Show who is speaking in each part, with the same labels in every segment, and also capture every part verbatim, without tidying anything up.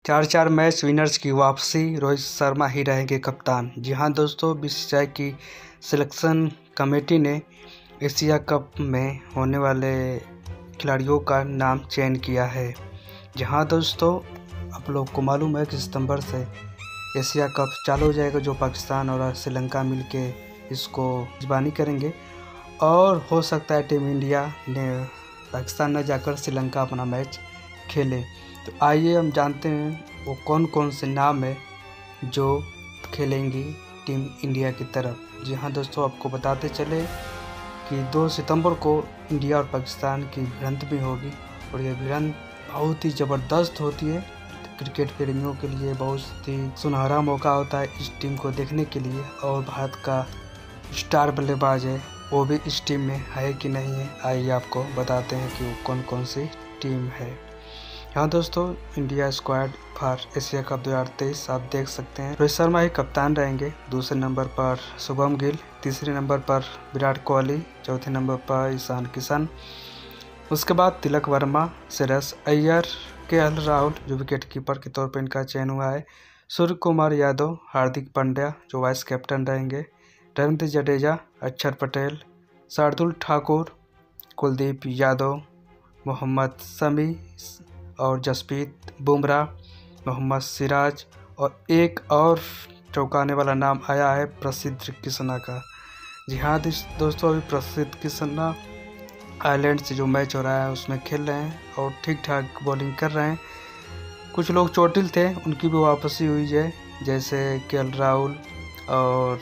Speaker 1: चार चार match winners की वापसी, रोहित शर्मा ही रहेंगे कप्तान। जी हाँ दोस्तों, बीसीसीआई की सिलेक्शन कमेटी ने एशिया कप में होने वाले खिलाड़ियों का नाम चयन किया है। जी हाँ दोस्तों, आप लोग को मालूम है कि सितंबर से एशिया कप चालू हो जाएगा, जो पाकिस्तान और श्रीलंका मिलके इसको मेजबानी करेंगे और हो सकता है टीम इंडिया ने पाकिस्तान न जाकर श्रीलंका अपना मैच खेले। तो आइए हम जानते हैं वो कौन कौन से नाम है जो खेलेंगी टीम इंडिया की तरफ। जी हाँ दोस्तों, आपको बताते चले कि दो सितंबर को इंडिया और पाकिस्तान की भिड़ंत भी होगी और ये भिड़ंत बहुत ही ज़बरदस्त होती है। क्रिकेट प्रेमियों के लिए बहुत ही सुनहरा मौका होता है इस टीम को देखने के लिए। और भारत का स्टार बल्लेबाज है, वो भी इस टीम में है कि नहीं है, आइए आपको बताते हैं कि वो कौन कौन सी टीम है। यहाँ दोस्तों, India squad for Asia Cup दो हज़ार तेईस आप देख सकते हैं। रोहित शर्मा ही कप्तान रहेंगे, दूसरे नंबर पर शुभम गिल, तीसरे नंबर पर विराट कोहली, चौथे नंबर पर ईशान किशन, उसके बाद तिलक वर्मा, श्रेयस अय्यर, केएल राहुल जो विकेट कीपर के तौर पर इनका चयन हुआ है, सूर्य कुमार यादव, हार्दिक पांड्या जो वाइस कैप्टन रहेंगे, रविंद्र जडेजा, अक्षर पटेल, शार्दुल ठाकुर, कुलदीप यादव, मोहम्मद शमी और जसप्रीत बुमराह, मोहम्मद सिराज और एक और चौंकाने वाला नाम आया है प्रसिद्ध कृष्णा का। जी हाँ दोस्तों, अभी प्रसिद्ध कृष्णा आयरलैंड से जो मैच हो रहा है उसमें खेल रहे हैं और ठीक ठाक बॉलिंग कर रहे हैं। कुछ लोग चोटिल थे, उनकी भी वापसी हुई है, जैसे केएल राहुल और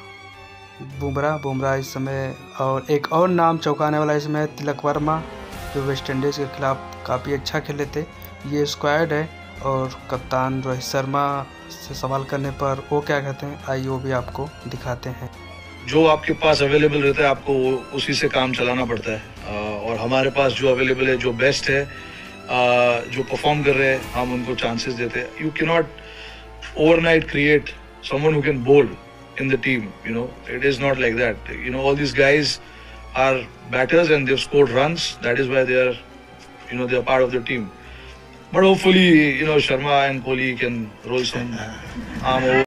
Speaker 1: बुमराह बुमराह इस समय, और एक और नाम चौंकाने वाला इसमें तिलक वर्मा जो वेस्ट इंडीज़ के खिलाफ काफ़ी अच्छा खेले थे। ये स्क्वाड है और कप्तान रोहित शर्मा से सवाल करने पर वो क्या कहते हैं, आइए वो भी आपको दिखाते हैं।
Speaker 2: जो आपके पास अवेलेबल रहता है आपको उसी से काम चलाना पड़ता है, और हमारे पास जो अवेलेबल है, जो बेस्ट है, जो परफॉर्म कर रहे हैं, हम उनको चांसेस देते हैं। You can not overnight create someone who can bowl in the team, you know, it is not like that. You know, all these guys are batters and they've scored runs. That is why they are, you know, they are part of the team. But hopefully, you know, Sharma and Kohli can roll some arm over.